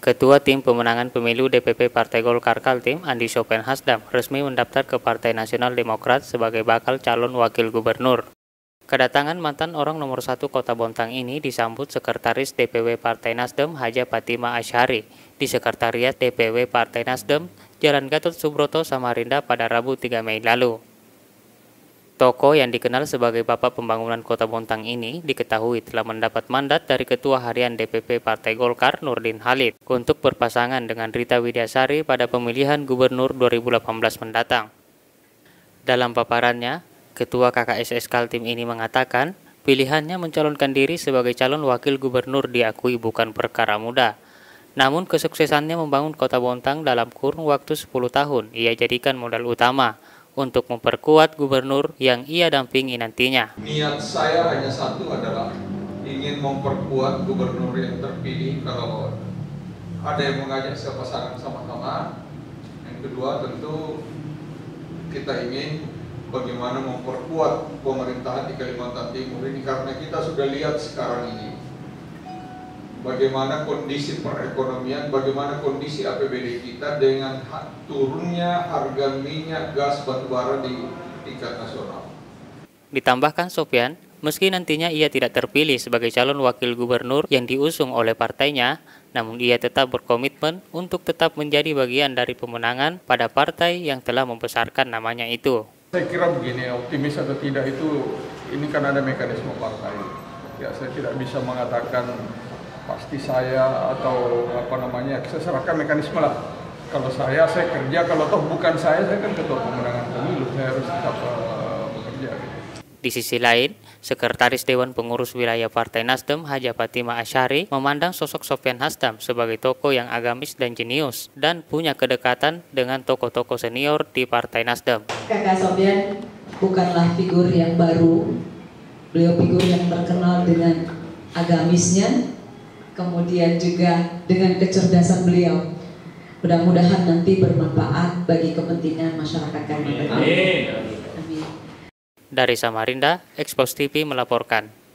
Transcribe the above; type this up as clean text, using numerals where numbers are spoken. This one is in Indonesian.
Ketua Tim Pemenangan Pemilu DPP Partai Golkar Kaltim, Andi Sopyan Hasdam, resmi mendaftar ke Partai Nasional Demokrat sebagai bakal calon wakil gubernur. Kedatangan mantan orang nomor 1 Kota Bontang ini disambut Sekretaris DPW Partai Nasdem Haja Fatimah Asyhari di Sekretariat DPW Partai Nasdem, Jalan Gatot Subroto, Samarinda pada Rabu 3 Mei lalu. Tokoh yang dikenal sebagai Bapak Pembangunan Kota Bontang ini diketahui telah mendapat mandat dari Ketua Harian DPP Partai Golkar Nurdin Halid untuk berpasangan dengan Rita Widyasari pada pemilihan Gubernur 2018 mendatang. Dalam paparannya, Ketua KKSS Kaltim ini mengatakan pilihannya mencalonkan diri sebagai calon wakil gubernur diakui bukan perkara mudah. Namun kesuksesannya membangun Kota Bontang dalam kurun waktu 10 tahun ia jadikan modal utama untuk memperkuat gubernur yang ia dampingi nantinya. Niat saya hanya satu adalah ingin memperkuat gubernur yang terpilih. Kalau ada yang mengajak saya pasangan sama-sama, yang kedua tentu kita ingin bagaimana memperkuat pemerintahan di Kalimantan Timur ini, karena kita sudah lihat sekarang ini bagaimana kondisi perekonomian, bagaimana kondisi APBD kita dengan turunnya harga minyak, gas, batubara di tingkat nasional. Ditambahkan Sopyan, meski nantinya ia tidak terpilih sebagai calon wakil gubernur yang diusung oleh partainya, namun ia tetap berkomitmen untuk tetap menjadi bagian dari pemenangan pada partai yang telah membesarkan namanya itu. Saya kira begini, optimis atau tidak itu, ini kan ada mekanisme partai. Ya, saya tidak bisa mengatakan pasti saya atau saya serahkan mekanisme lah. Kalau saya kerja, kalau toh bukan saya kan ketua pemenangan pemilu, saya harus tetap bekerja. Di sisi lain, Sekretaris Dewan Pengurus Wilayah Partai Nasdem Haja Fatimah Asyhari memandang sosok Sopyan Hasdam sebagai tokoh yang agamis dan jenius dan punya kedekatan dengan tokoh-tokoh senior di Partai Nasdem. Kakak Sopyan bukanlah figur yang baru, beliau figur yang terkenal dengan agamisnya, kemudian juga dengan kecerdasan beliau. Mudah-mudahan nanti bermanfaat bagi kepentingan masyarakat Kalimantan. Dari Samarinda, Expos TV melaporkan.